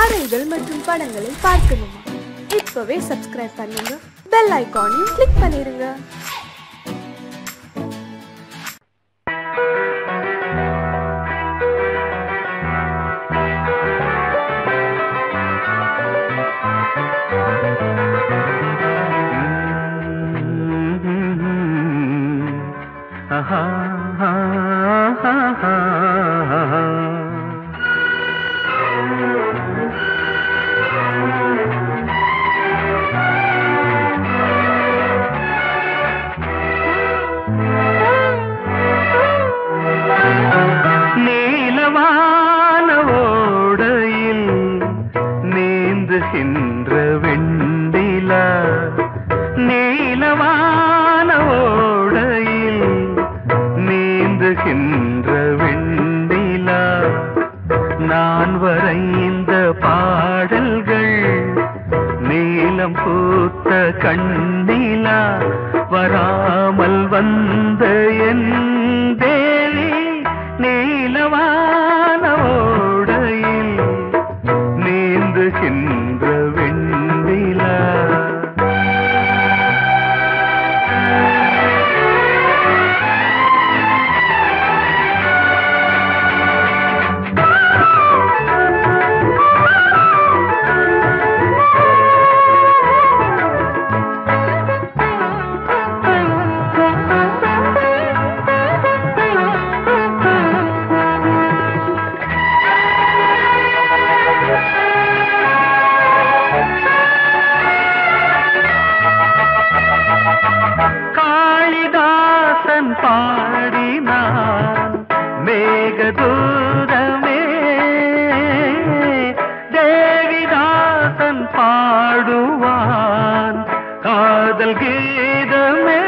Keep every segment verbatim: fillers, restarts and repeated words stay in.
கதைகள் மற்றும் படங்களை பார்க்கணுமா? இப்பவே சப்ஸ்கிரைப் பண்ணுங்க, பெல் ஐகானையும் கிளிக் பண்ணிருங்க. நான் வரைந்த பாடல்கள் நீலம் பூத்த கண்ணிலா வராமல் வந்த என் தேவி நீலவான ஓடையில் நீந்துகின்ற வெண்ணிலா. காளிதாசன் பாடினான் மேகதூதமே, தேவிதாசன் பாடுவான் காதல் கீதமே.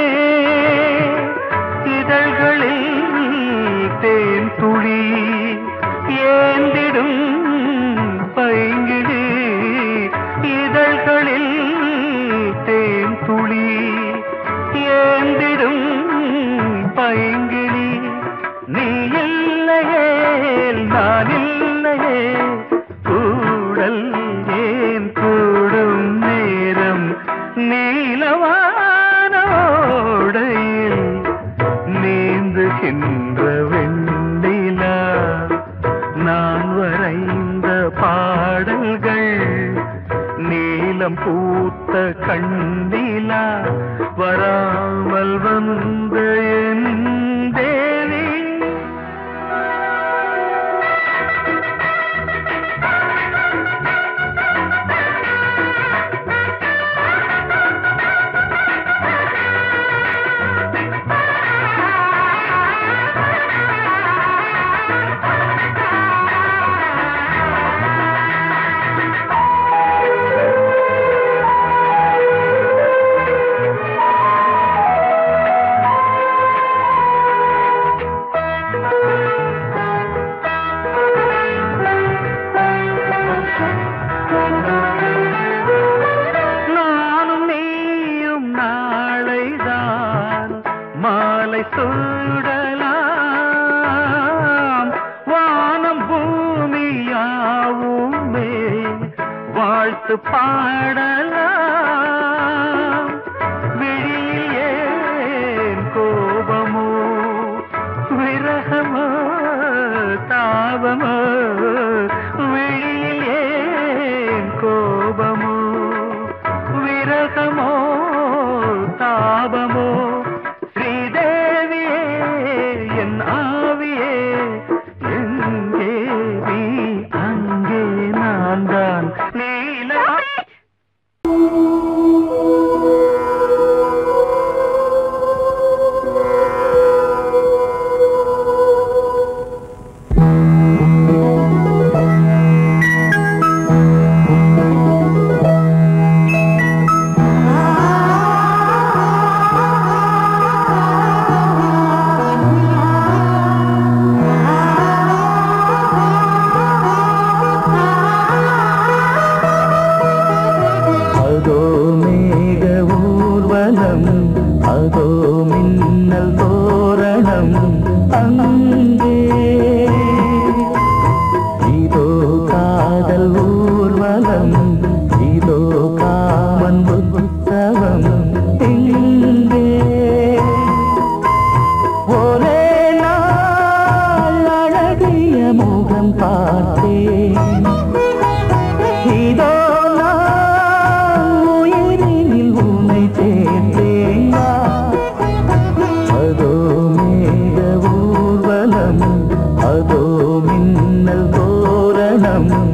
இதழ்களில் தேன் துளி ஏந்திடும் பைங்கிழி, இதழ்களில் தேன் துளி ஏந்திடும் பைங்கிளி. நீ இல்லையே நான் இல்லையே கூடல் ஏன் கூடும் நேரம் நீலவானோடையில் நீந்துகின்ற வெண்ணிலா. நான் வரைந்த பாடல்கள் நீலம் பூத்த கண்ணிலா வராமல் வந்த என் தேவி. மாலை சூடலாம் வானம் பூமியாவுமே வாழ்த்து பாடலாம். விழியில் ஏன் கோபமோ விரகமோ தாபமோ, விழியில் ஏன் கோபமோ விரகமோ தாபமோ.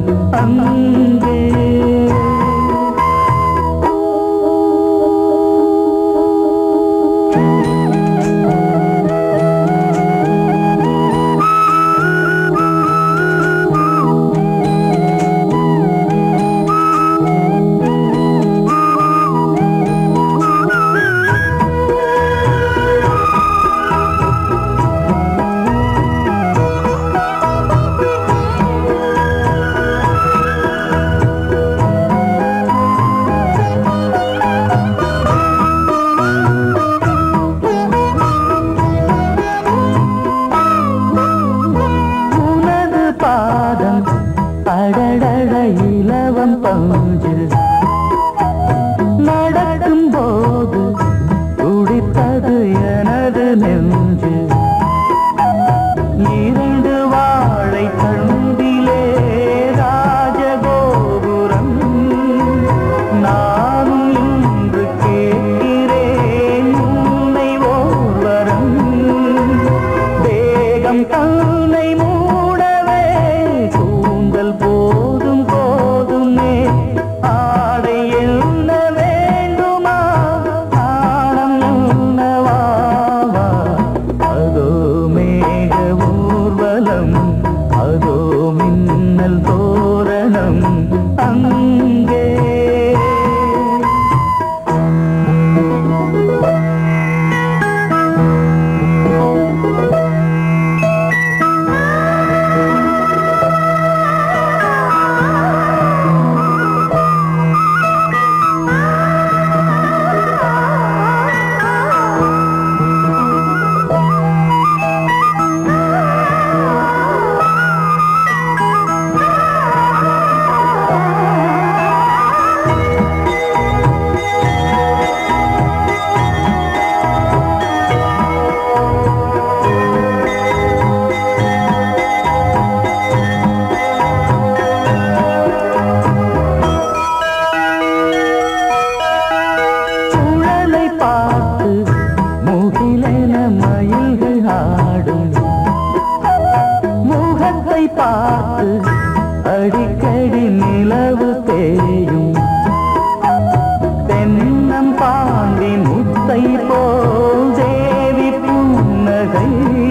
அங்கே. அடடட இலவம் பஞ்சு நடக்கும் போது துடித்தது எனது நெஞ்சு. இரண்டு வாழை தண்டிலே ராஜகோபுரம் நானும் இன்று கேட்கிறேன் உன்னை ஓர்வரம். தேகம் தன்னை மூடவே கூந்தல் போதும் போதுமே ஆடை என்ன வேண்டுமா ஆடம் என்னவா. அதோ மேக ஊர்வலம் அதோ மின்னல் தோரணம் அங்கே. பார்த்து அடிக்கடி நிலவு தேயும் தென்னம் பாண்டி முத்தை போல் தேவி புன்னகை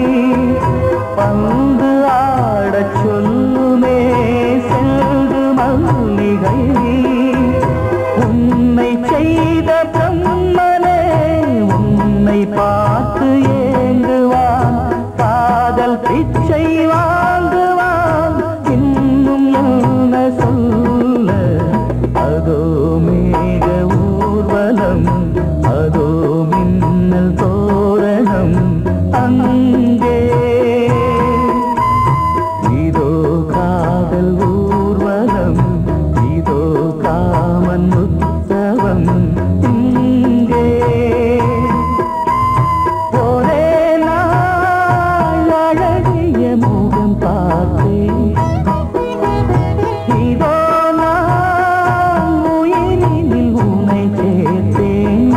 பந்து ஆடச் சொல்லுமே செல்கு மல்லிகை. உன்னை செய்த பிரம்மனே உன்னை பார்த்து ஏங்குவான் காதல் பிச்சை வாங்குவான் இன்னும் என்ன சொல்ல. அதோ மேக ஊர்வலம் அதோ மின்னல் தோரணம் அங்கே. இதோ காதல் ஊர்வலம் இதோ காமன் உற்சவம் இங்கே. ஒரே நாள் அழகிய முகம் பார்த்தேன் இதோ நான் உயிரினில் உன்னை சேர்த்தேன்.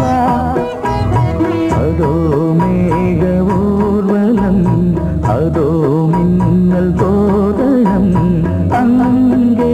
அதோ மேக ஊர்வலம் அதோ மின்னல் தோரணம் அங்கே.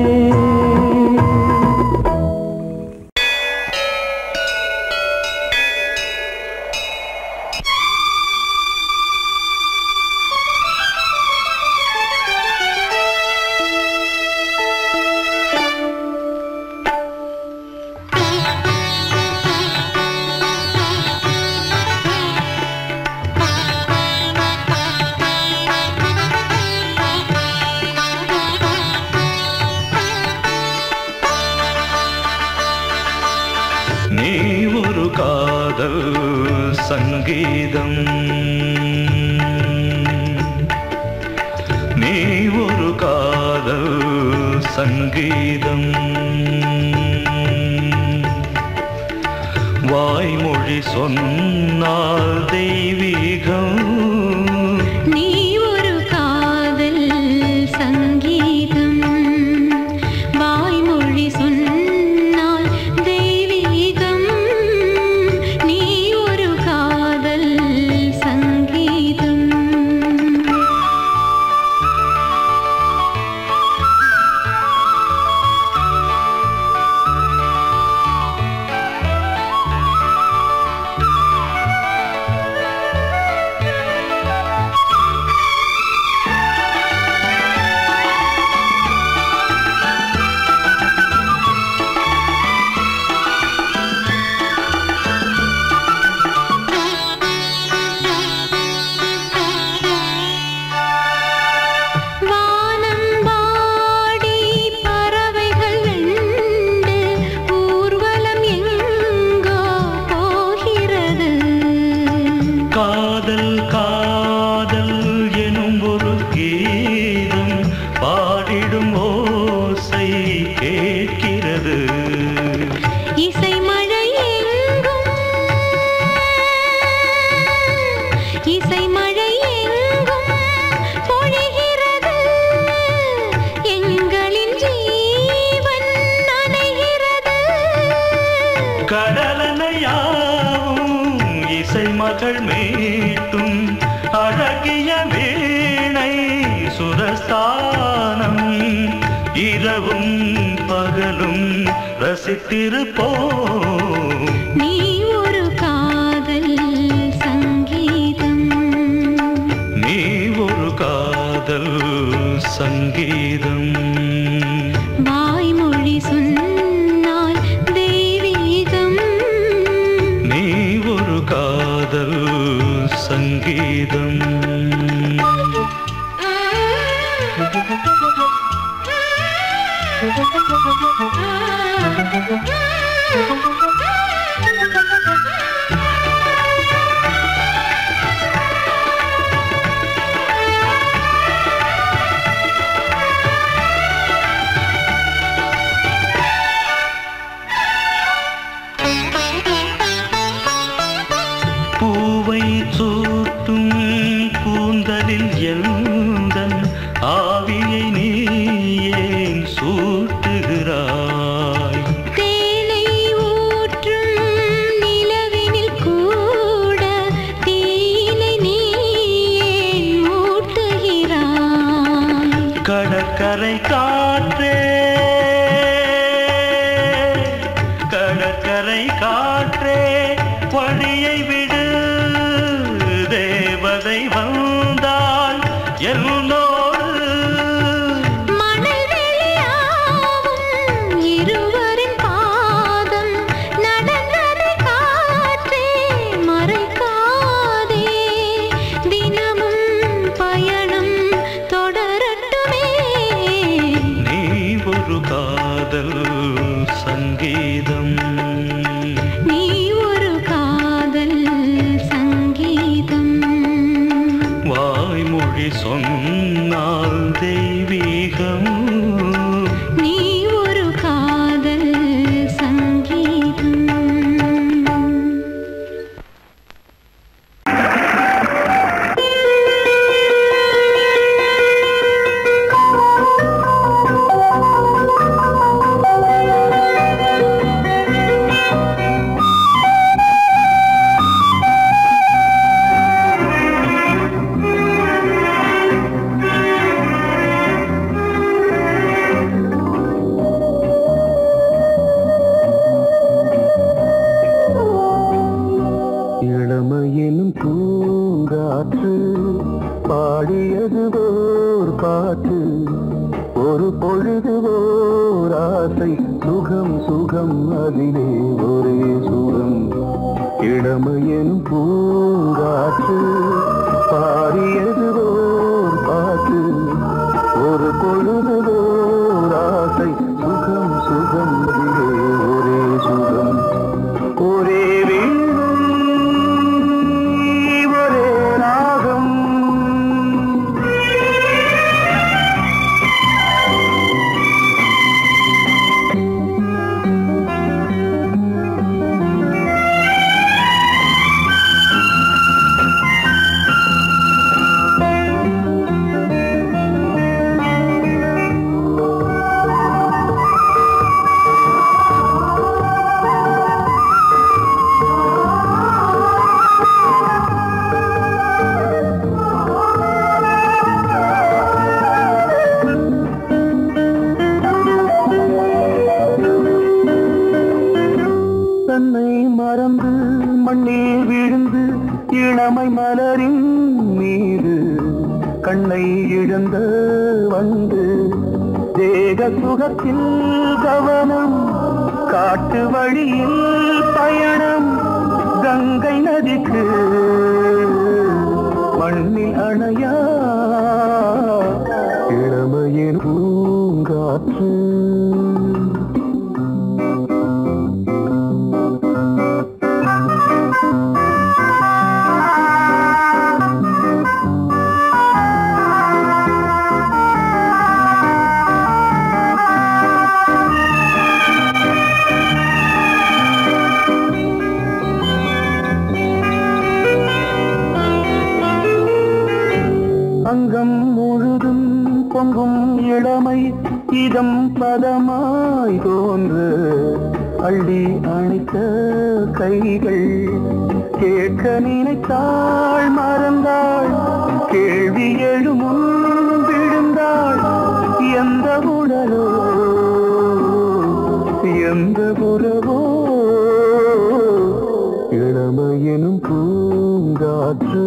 நீ ஒரு காதல் சங்கீதம் நீ ஒரு காதல் சங்கீதம் வாய்மொழி சொன்னால் தெய்வீகம். நீ ஒரு காதல் சங்கீதம் வாய்மொழி சொன்னால் தெய்வீகம். நீ ஒரு காதல் சங்கீதம். மகள் மீட்டும் அழகிய வீணை சுரஸ்தானம் இரவும் பகலும் ரசித்திருப்போம். நீ ஒரு காதல் சங்கீதம், நீ ஒரு காதல் சங்கீதம். வாய்மொழி சொன்னால் தெய்வீகம், நீ ஒரு காதல் சங்கீதம். பூவை சூட்டும் கூந்தலில் எந்தன் ஆவியை நீ ஏன் சூட்டுகிறாய்? தேனை ஊற்றும் நிலவினில் கூட தீனை நீ ஏன் மூட்டுகிறாய்? கடற்கரை காற்றே, கடற்கரை காற்றே வழியை விடு, தேவதை வந்தால் என்னோடு. மணல் வெளியாகும் இருவரின் பாதம் நடந்ததை காற்றே மறைக்காதே, தினமும் பயணம் தொடரட்டுமே. நீ ஒரு காதல் சங்கீதம், நீ ஒரு காதல் சங்கீதம். வாய்மொழி சொன்னால் தெய்வீகம். நீ ஒரு காதல் சங்கீதம். இளமையினும் பூங்காற்று பாடியது ஓர் பாட்டு, ஒரு பொழுது ஓர் ஆசை, சுகம் சுகம் அதிலே ஒரே சுகம். இளமையினும் பூங்காற்று பாடியது ஓர் பாட்டு, ஒரு பொழுது ஓர் ஆசை, சுகம் சுகம் அதிலே ஒரே சுகம். ஒரே வீடும் ஒரே ராகம், தன்னை மறந்து மண்ணில் விழுந்து இளமை மலரின் மீது கண்ணை இழந்த வந்து தேக சுகத்தில் கவனம், காட்டு வழியில் பயணம், கங்கை நதிக்கு மண்ணில் அணையா இளமையின் பூங்காற்று. அங்கம் முழுதும் பொங்கும் இளமை இதம் பதமாய் தோன்று, அள்ளி அணைத்த கைகள் கேட்க நினைத்தாள் மறந்தாள் கேள்வி எழுமுன் விழுந்தாள் எந்த உடலோ எந்த உறவோ இளமையெனும் பூங்காற்று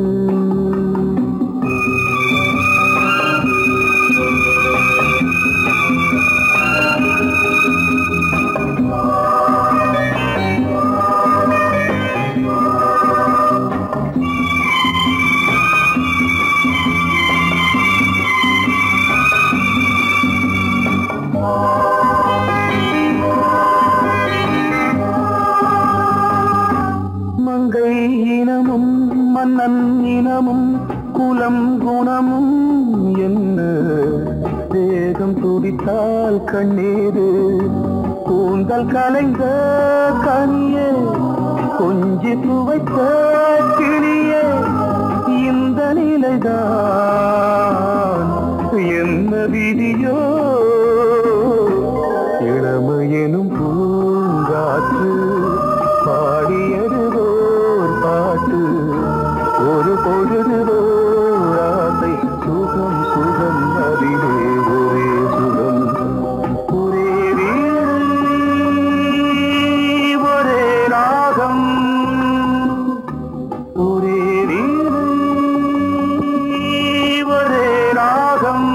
மன்னன் இனமும் குலம் குணமும் என்ன தேகம் துடித்தால் கண்ணீரு கூந்தல் கலைந்த கனியே கொஞ்சி துவைத்த கிளியே இந்த நிலைதான் என்ன விதியோ இளமையெனும் பூங்காற்று பாடியதுவோர் பாட்டு ஒரு பொழுது ஆசை சுகம் சுகம் அதிலே ஒரே சுகம் ஒரே வீடு ஒரே ராகம் ஒரே வீடு ஒரே ராகம்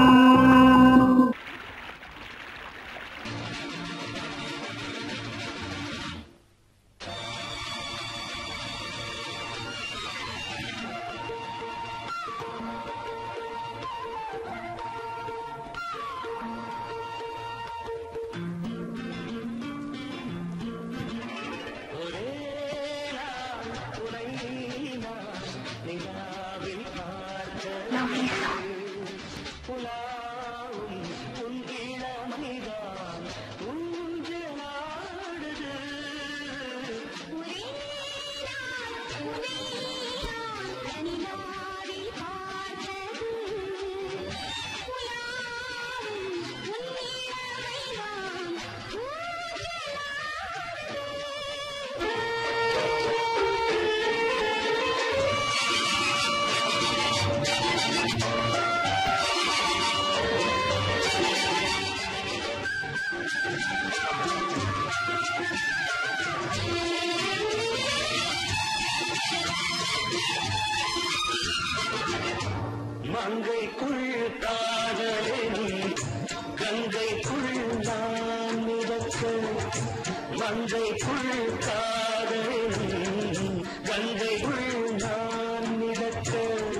மங்கைக்குள் காதலினும் கங்கைக்குள் நான் மிதக்க மங்கைக்குள் காதலினும் கங்கைக்குள் நான் மிதக்க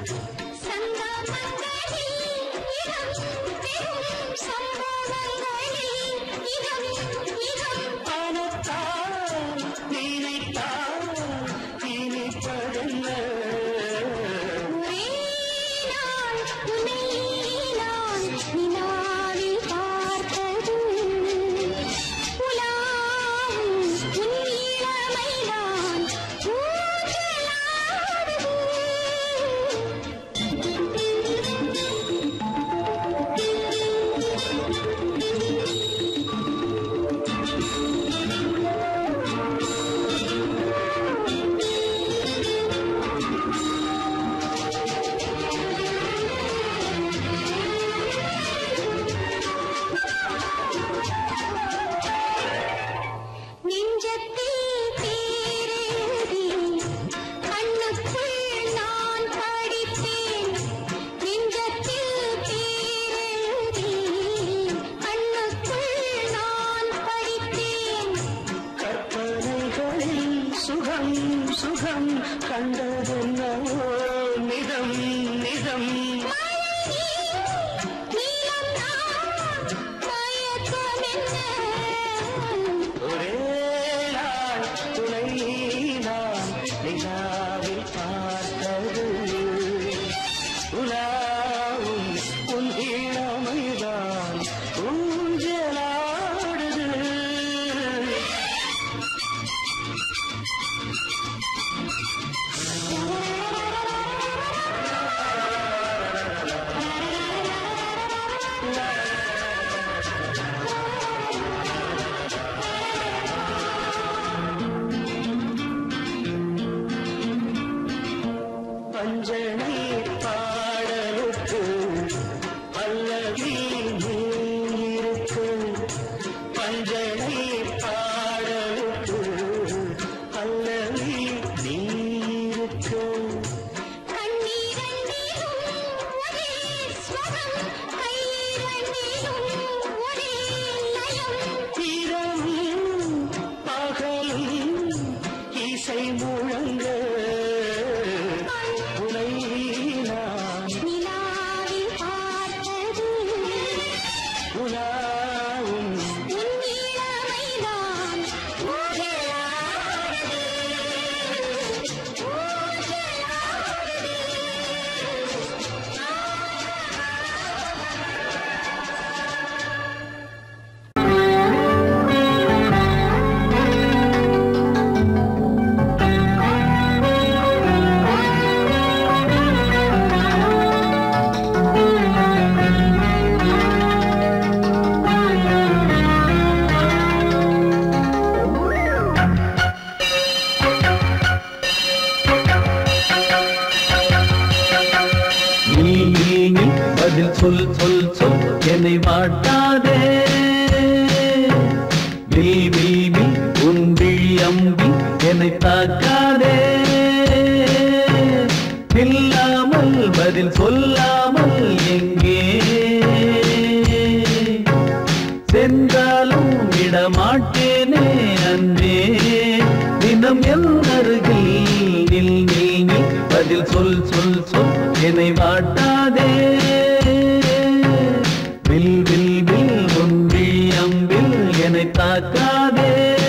பணத்தால் நினைத்தால் இனிப்பதென்ன சொல் சொல் சொல் என்னை வாட்டாதே. வில் வில் வில் உன் விழி அம்பி என்னை தாக்காதே. இல்லாமல் பதில் சொல்லாமல் எங்கே சென்றாலும் விடமாட்டேனே அன்பே. தினம் என் அருகில் நில் நில் நில் பதில் சொல் சொல் சொல் என்னை வாட்டாதே. வில் வில் வில் உன் விழி அம்பில் என்னை தாக்காதே.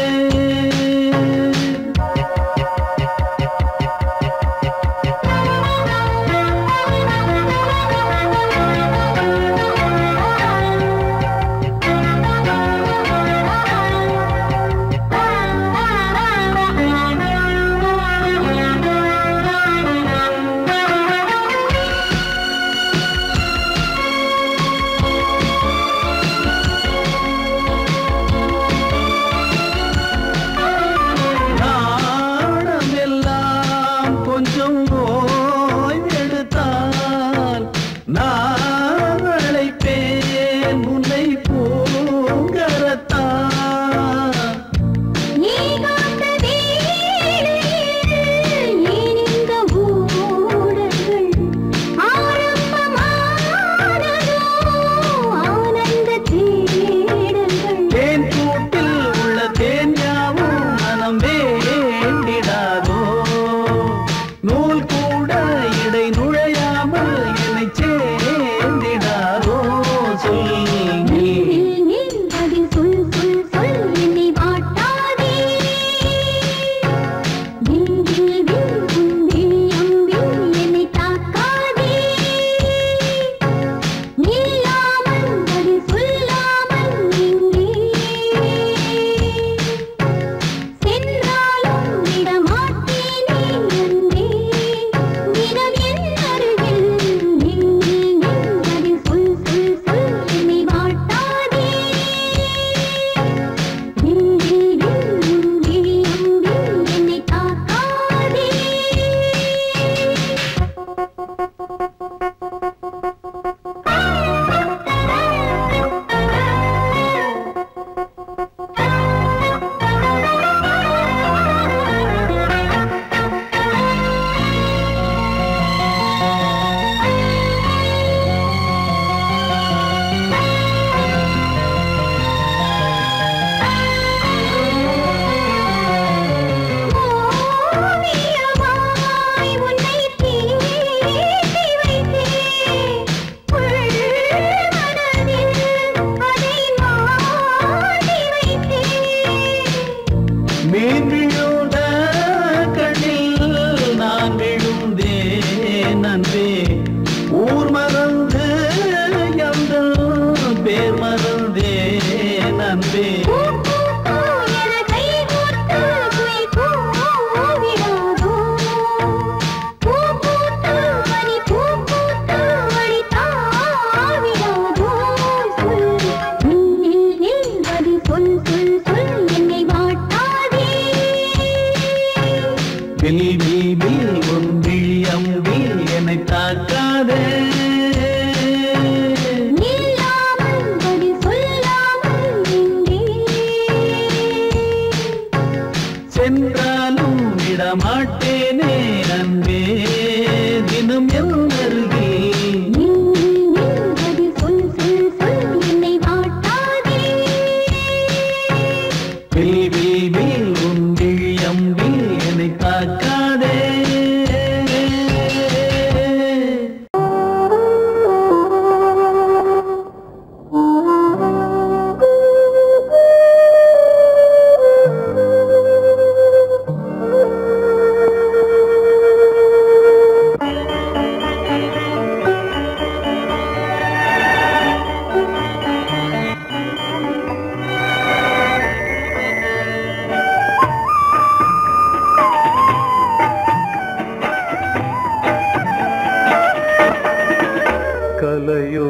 கலையோ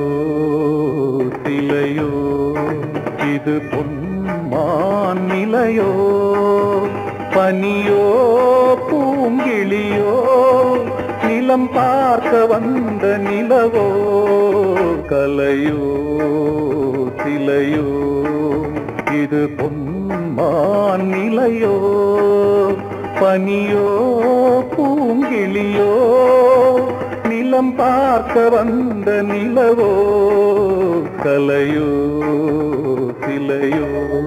சிலையோ இது பொன்மான் நிலையோ பனியோ பூங்கிளியோ நில நிலம் பார்க்க வந்த நிலவோ கலையோ சிலையோ இது பொன்மான் நிலையோ பனியோ பூங்கிளியோ நிலம் பார்க்க வந்த நிலவோ கலையோ சிலையோ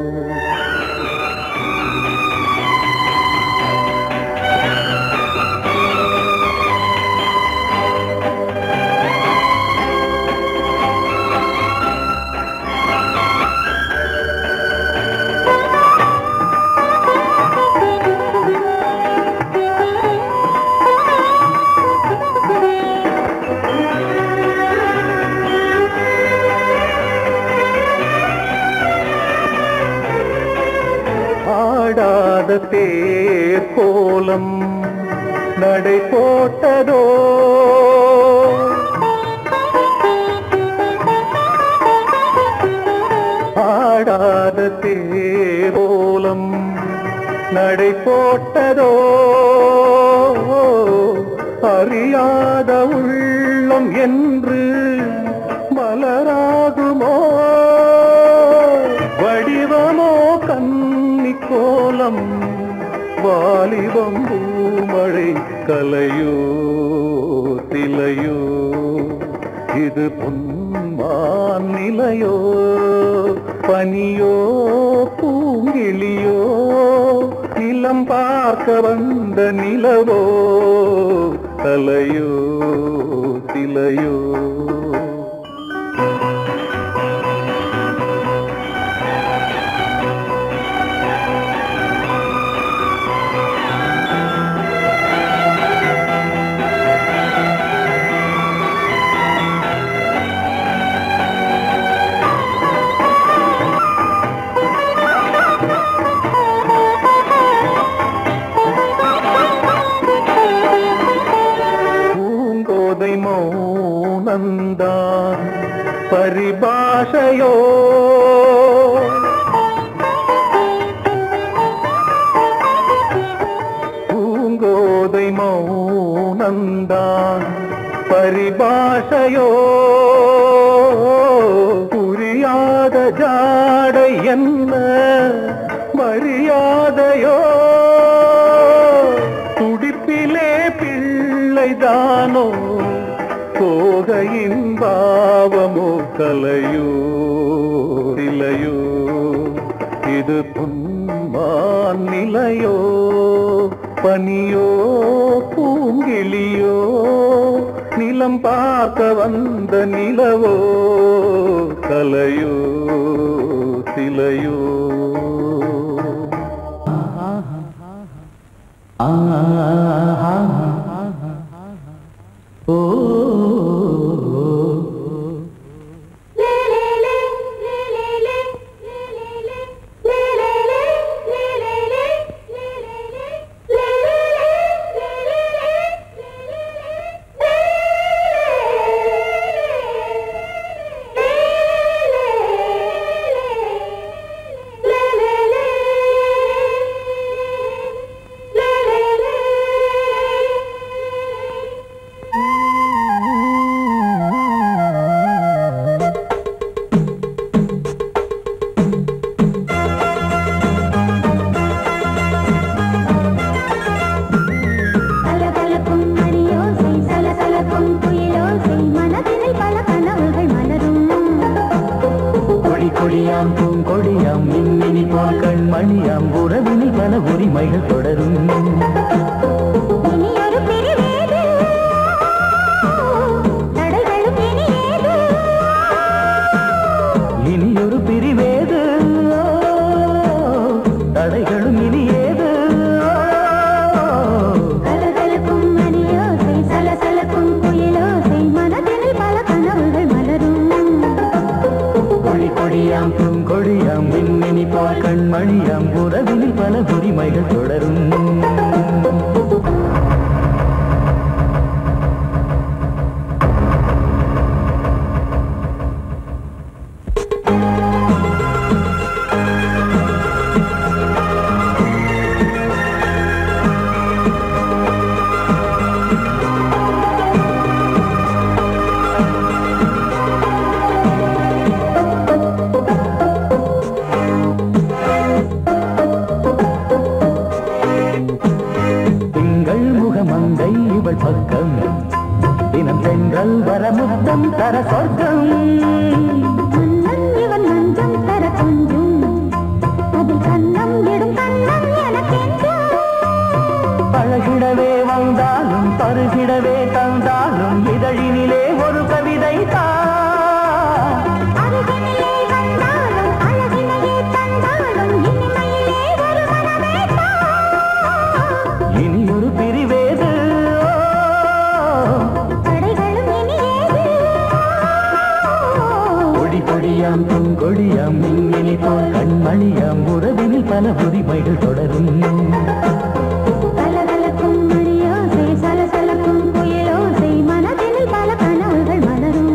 ஆடாத தேர் கோலம் நடை போட்டதோ ஆடாத தேர் கோலம் நடை போட்டதோ அறியாத உள்ளம் என்று மலராகுமோ வடிவமோ கன்னி கோலம் வாலிபம் பூமழை கலையோ திலையோ இது பொன்மான் நிலையோ பனியோ பூங்கிளியோ நிலம் பார்க்க வந்த நிலவோ கலையோ திலையோ மௌனந்தான் பரிபாஷையோ பூங்கோதை மௌனந்தான் பரிபாஷையோ புரியாத ஜாடை என்ன மரியாதையோ துடிப்பிலே பிள்ளைதானோ கோகையின் பாவமோ கலையோ இலையோ இது பொன்மான் நிலையோ பனியோ பூங்கிளியோ நிலம் பார்க்க வந்த நிலவோ கலையோ சிலையோ ஓ கொடியாம் பூங்கொடியாம் மின்மினி போல் கண்மணியாம் உறவினில் பல உரிமைகள் தொடரும் இனியொரு பிரிவேது தடைகளும் இனியேது கொடியாம் பூங்கொடியாம் மின்மினி போல் கண்மணியாம் உறவினில் பல உரிமைகள் தொடரும் வரமுத்தம் தர சொர்க்கம் மன்னன் இவன் நஞ்சம் தர கொஞ்சும் அதில் கண்ணம் இடும் கண்ணம் எனக்கென்றும் பழகிடவே வந்தாலும் பருகிடவே தந்தாலும் இதழினிலே ஒரு கவிதை தான் அருகினிலே வந்தாலும் அழகினையே தந்தாலும் இனிமையிலே ஒரு மனமே தான் இனியொரு பிரிவேது தடைகளும் இனியேது கொடி கொடியாம் பூங்கொடியாம் மின்மினி போல் கண்மணியாம் உறவினில் பல உரிமைகள் தொடரும் கலகலக்கும் மணியோசை சலசலக்கும் புயலோசை மனதினில் பல கனவுகள் மலரும்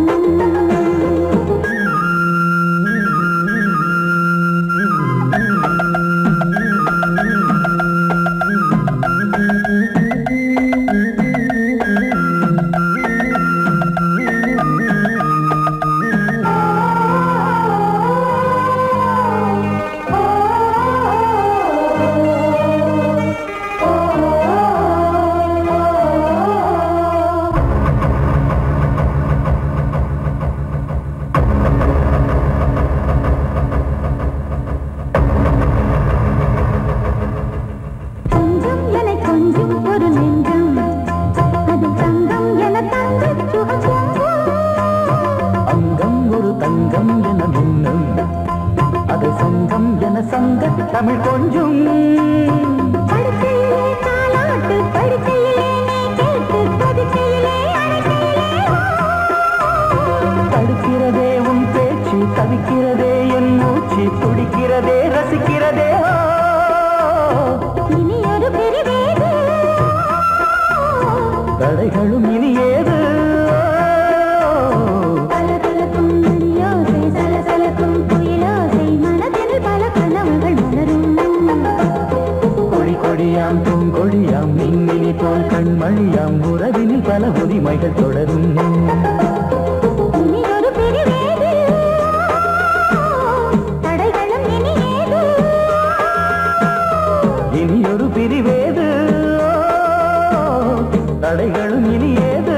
கொஞ்சம் என கொஞ்சம் ஒரு நெஞ்சம் அது தங்கம் என தங்கச் சுகம் அங்கம் ஒரு தங்கம் என மின்னும் அது சங்கம் என சங்க தமிழ் கொஞ்சும் படுக்கையிலே தாலாட்டு படுக்கையிலே நீ கேட்டு படுக்கையிலே அழைக்கையிலே தடுக்கிறதே உன் பேச்சு தவிக்கிறதே என் மூச்சு துடிக்கிறதே ரசிக்கிறதே இனி ஒரு பிரிவேது தடைகளும் இனி ஏது கலகலக்கும் மணியோசை சலசலக்கும் புயலோசை மனதில் பல கனவுகள் மலரும் கொடி கொடியாம் பூங்கொடியாம் மின்மினி போல் கண்மணியாம் உறவினில் பல உரிமைகள் தொடரும் இனி ஒரு பிரிவேது தடைகளும் இனியேது இனியொரு பிரிவேது தடைகளும் இனி ஏது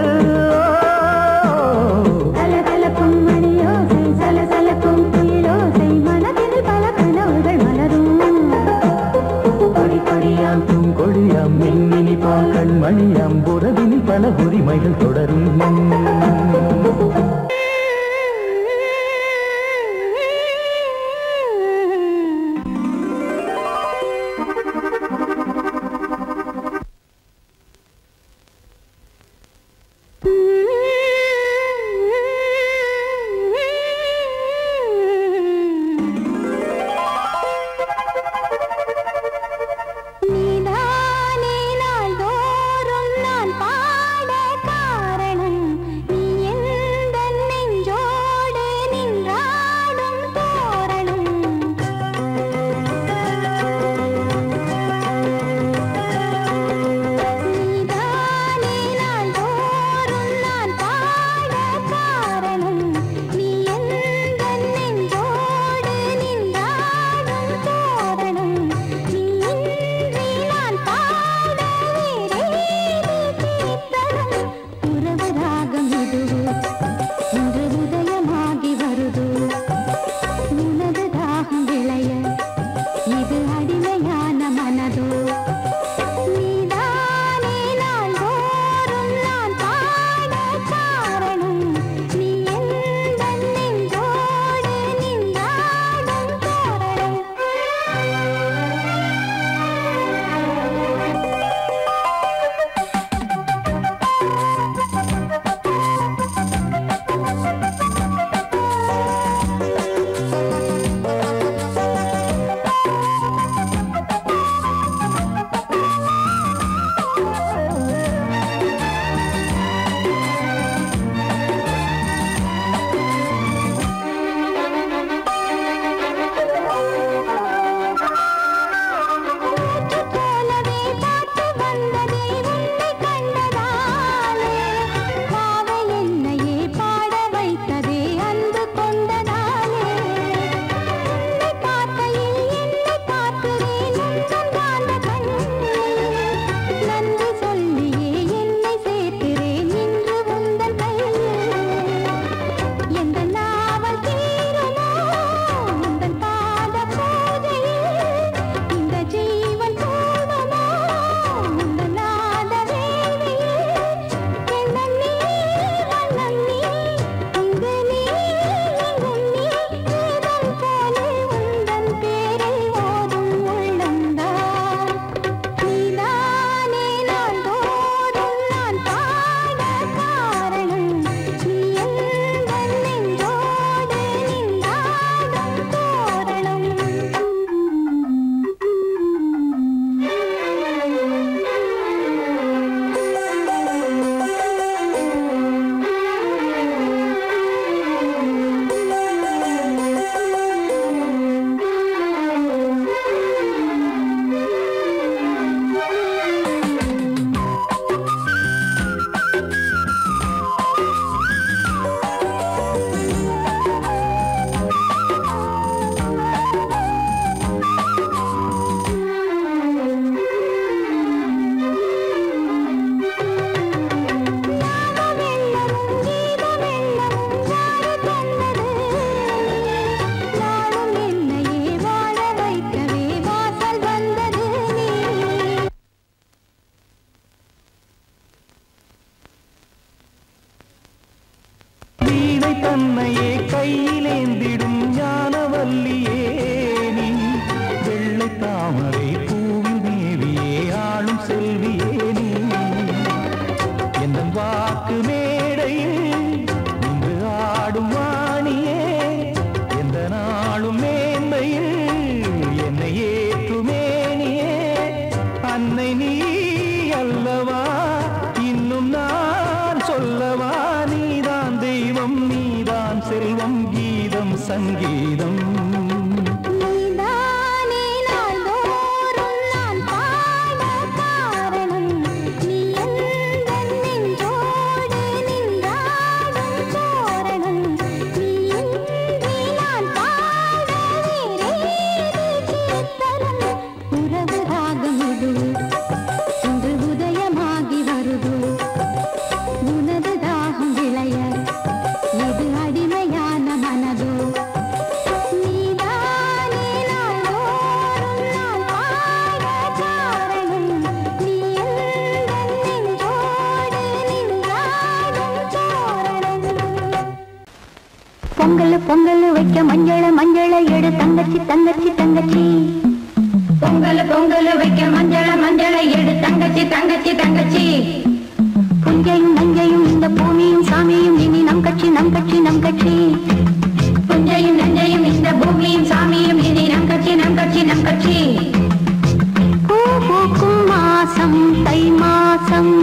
பொங்கல் வைக்க மஞ்சள மஞ்சள எடு தங்கச்சி தங்கச்சி தங்கச்சி பொங்கல் பொங்கல் வைக்க மஞ்சள மஞ்சள எடு தங்கச்சி தங்கச்சி தங்கச்சி புஞ்சையும் நஞ்சையும் இந்த பூமியும் சாமியும் இனி நம் கட்சி நம் கட்சி நம் கட்சி புஞ்சையும் நஞ்சையும் இந்த பூமியும் சாமியும் இனி நம் கட்சி நம் கட்சி நம் கட்சி பூ பூக்கும் மாசம் தை மாசம்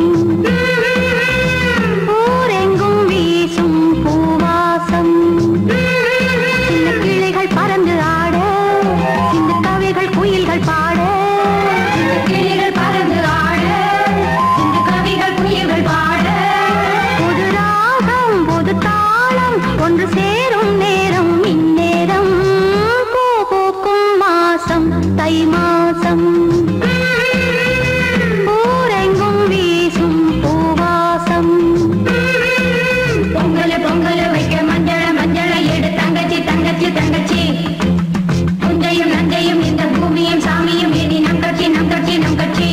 ஊரெங்கும் வீசும் பூவாசம் சின்ன கிளைகள் பறந்து ஆட சின்ன கவிகள் குயில்கள் பாட கிளிகள் பறந்து ஆட சின்ன கவிகள் குயில்கள் பாட புது ராகம் புது தாளம் ஒன்று சேரும் நேரம் இந்நேரம் பூ பூக்கும் மாசம் தை மாசம் ஊரெங்கும் வீசும் பூவாசம் பொங்கல் பொங்கல் வைக்க மஞ்சள மஞ்சள எடு தங்கச்சி தங்கச்சி தங்கச்சி புஞ்சையும் நஞ்சையும் இந்த பூமியும் சாமியும் இனி நம் கட்சி நம் கட்சி நம் கட்சி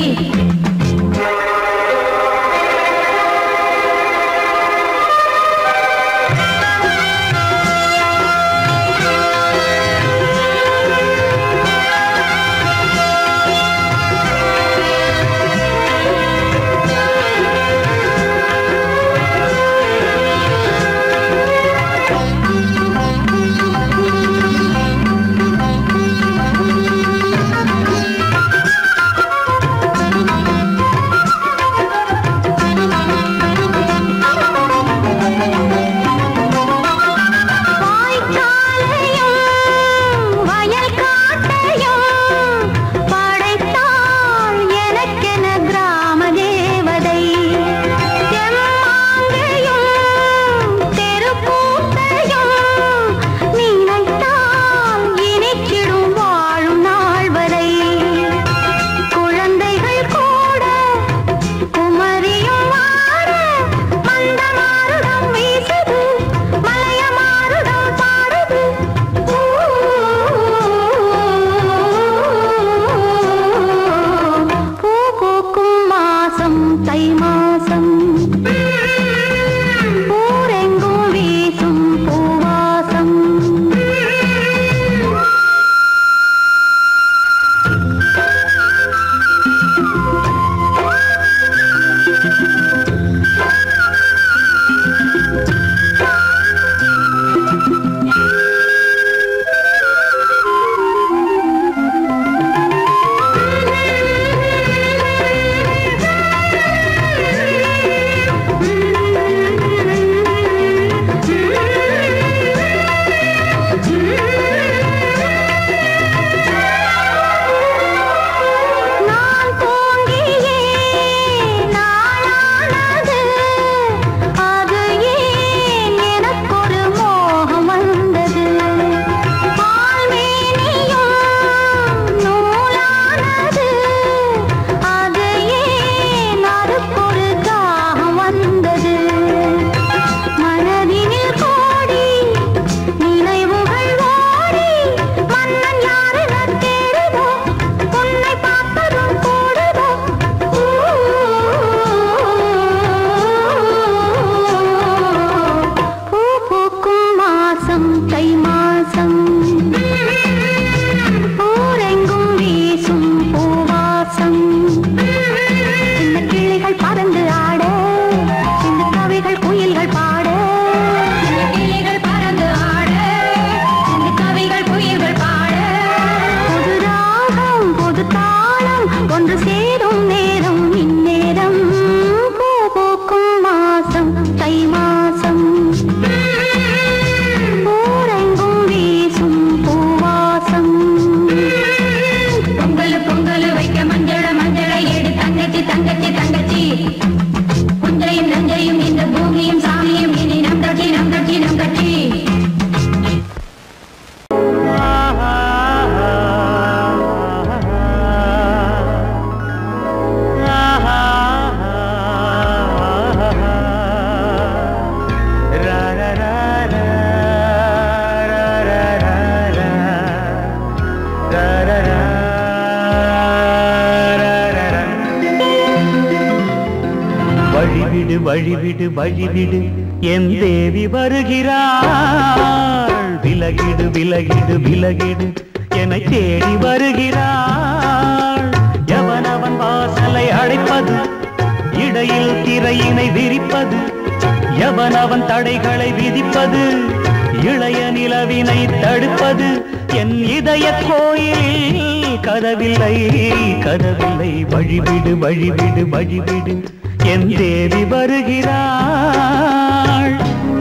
வழிவிடு வழிவிடு வழிவிடு என் தேவி வருகிறாள் விலகிடு விலகிடு விலகிடு என்னை தேடி வருகிறாள். எவனவன் வாசலை அடைப்பது, இடையில் திரையினை விரிப்பது, எவனவன் தடைகளை விதிப்பது, இளைய நிலவினை தடுப்பது, என் இதய கோயிலில் கதவில்லை கதவில்லை. வழிவிடு வழிவிடு வழிவிடு என் தேவி வருகிறாள்.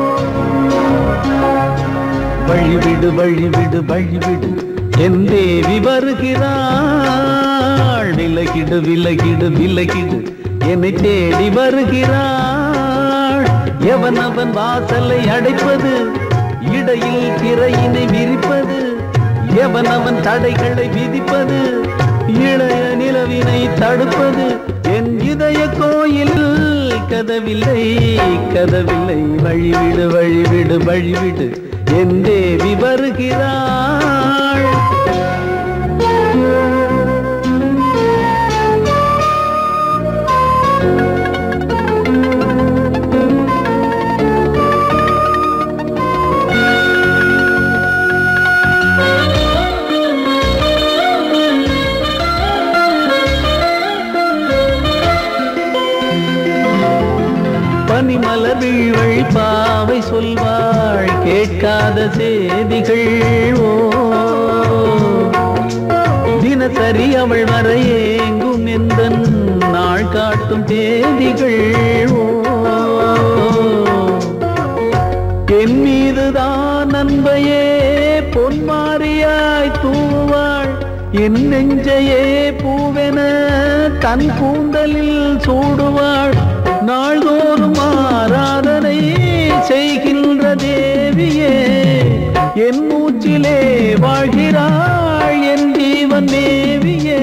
வழிவிடு வழிவிடு வழிவிடு என் தேவி வருகிறாள். விலகிடு விலகிடு விலகிடு என்னை தேடி வருகிறாள். எவனவன் வாசலை அடைப்பது, இடையில் திரையினை விரிப்பது, எவனவன் தடைகளை விதிப்பது, இளைய நிலவினை தடுப்பது, என் இதய கோயில் கதவில்லை கதவில்லை. வழிவிடு வழிவிடு வழிவிடு என் தேவி வருகிறாள். பனிமலர் வீழ்வழி பாவை சொல்வாள் கேட்காத செய்திகள். ஓ தினசரி அவள் வர ஏங்கும் எந்த நாள் காட்டும் தேதிகள். ஓ என் மீதுதான் அன்பையே பொன்மாரியாய் தூவாள். என் நெஞ்சையே பூவென தன் கூந்தலில் சூடுவாள். நாள்தோறும் ஆராதனை செய்கின்ற தேவியே, என் மூச்சிலே வாழ்கிறாள் என் ஜீவன் தேவியே.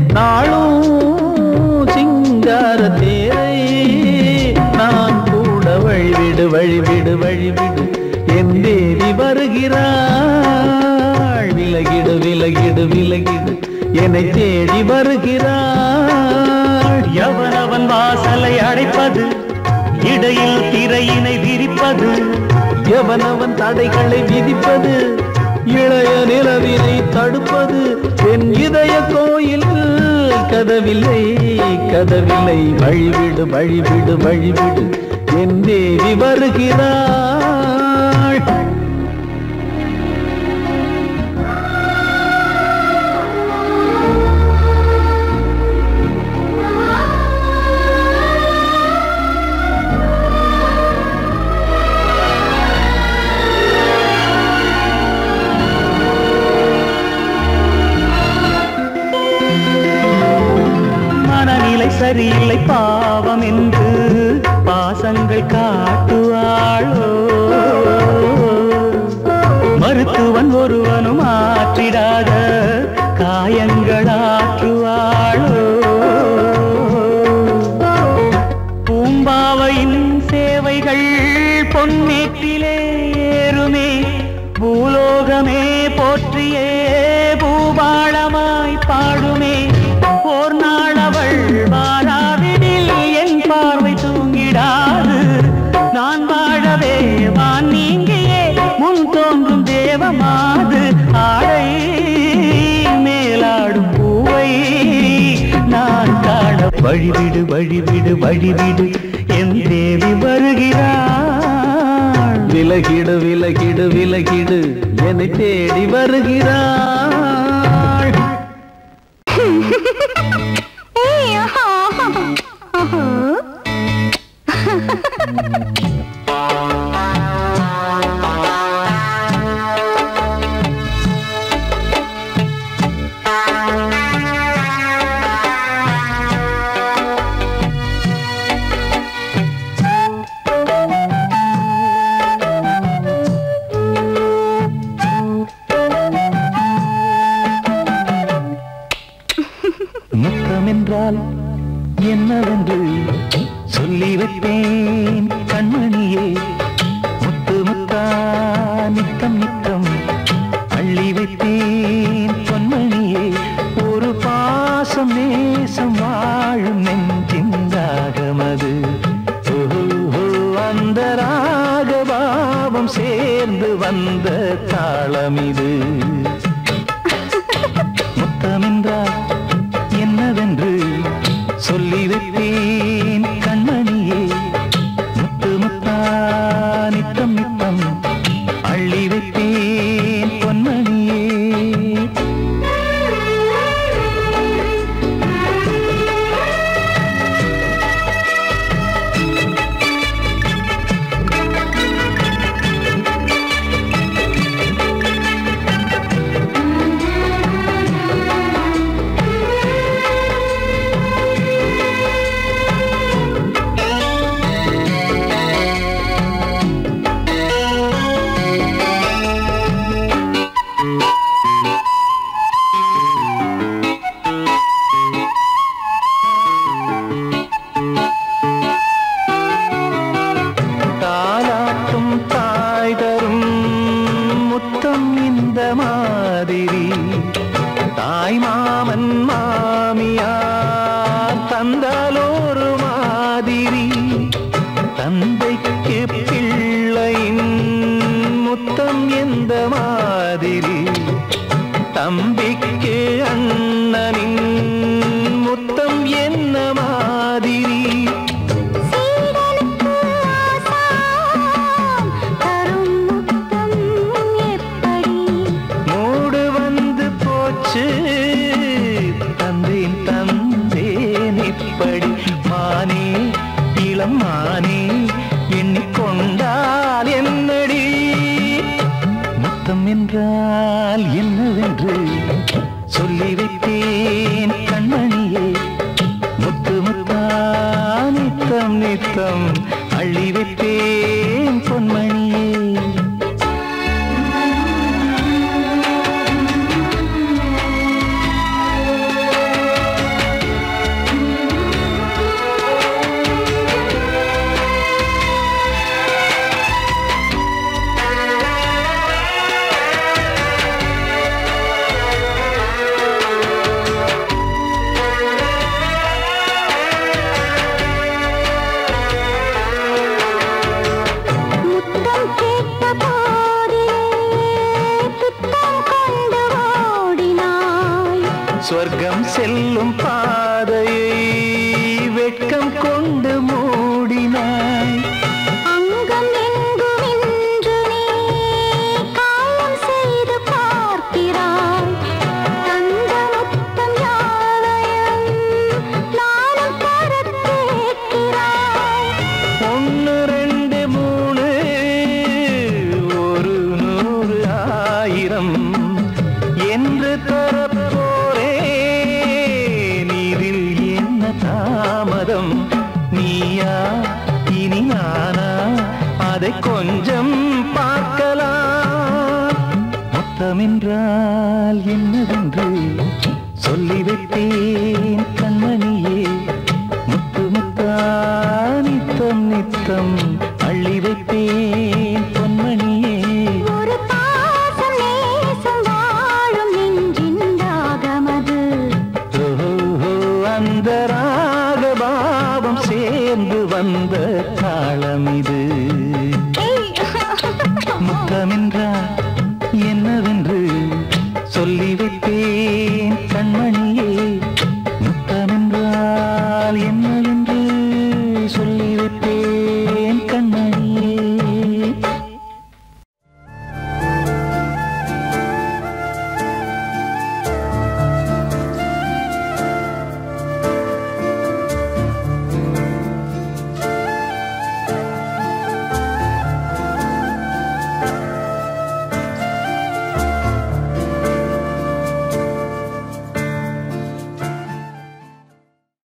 நாளும் சிங்கார தேரை நான் கூட வழிவிடு வழிவிடு வழிவிடு என் தேவி வருகிறாள். விலகிடு விலகிடு விலகிடு என்னை தேடி வருகிறாள். எவனவன் வாசலை அடைப்பது, இடையில் திரையினை விரிப்பது, எவனவன் தடைகளை விதிப்பது, இளைய நிலவினை தடுப்பது, என் இதய கோயில் கதவில்லை கதவில்லை. வழிவிடு வழிவிடு வழிவிடு என் தேவி வருகிறாள். சரியில்லை பாவம் என்று பாசங்கள் காட்டுவாளோ. மருத்துவன் ஒருவனும் ஆற்றிடாத காயங்களாற்றுவாளோ. பூம்பாவையின் சேவைகள் பொன்னேற்றிலே ஏறுமே, பூலோகமே போற்றியே பூபாளமாய் பாடுமே. ஓர் நாள் அவள் வாராவிடில் என் பார்வை தூங்கிடாது. நான் வாழவே வான் நீங்கியே முன் தோன்றும் தேவமாது. ஆடை மேலாடும் பூவை நான் காண வழிவிடு வழிவிடு வழிவிடு என் தேவி வருகிறாள். விலகிடு விலகிடு விலகிடு என்னை தேடி வருகிறாள். முத்தமென்றால் என்னவென்று சொல்லி வைத்தேன் கண்மணியே. முத்து முத்தா நித்தம் நித்தம் அள்ளி வைத்தேன் பொன்மணியே. ஒரு பாசம் நேசம் வாழும் நெஞ்சிந்தாகமது. அந்த ராகபாவம் சேர்ந்து வந்த தாய் தாளமிது. முத்தமென்றால் என்னவென்று சொல்லி வைப்பேன் கண்மணியே. முத்து முத்தா நித்தம் நித்தம் அள்ளி வைப்பேன் பொன்மணியே. தாய் மாமன் மாமியார் தந்தாலோரு மாதிரி. தந்தைக்கு பிள்ளையின் முத்தம் எந்த மாதிரி. தம்பிக்கு அண்ணனின் முத்தம் என்ன மாதிரி. தந்தேன் தந்தேன் இப்படி மானே இளம் மானே எண்ணிக்கொண்டால் என்னடி. முத்தம் என்றால் என்னவென்று சொல்லி வைத்தேன் கண்மணியே. முத்து முத்தா நித்தம் நித்தம் அள்ளி வைத்தேன் பொன்மணியே. சொர்க்கம் செல்லும் பாதையை வெட்கம் கொண்டு மூடினாய். அங்கம் எங்கும் இன்று நீ காயம் செய்து பார்க்கிறாய். தந்த முத்தம் யாவையும் நானும் தர கேட்கிறாய். ஒன்று ரெண்டு மூணு ஒரு நூறு ஆயிரம் என்று தரப்போ தாமதம். நீயா இனி நானா அதை கொஞ்சம் பார்க்கலாம். முத்தமென்றால் என்னவென்று சொல்லி வைத்தேன் கண்மணியே. முத்து முத்தா நித்தம் நித்தம் அள்ளி வைப்பேன் பொன்மணியே. ஒரு பாசம் நேசம் வாழும் நெஞ்சின் ராகமது. அந்த ராகபாவம் சேர்ந்து வந்த தாளமிது. முத்தமென்ற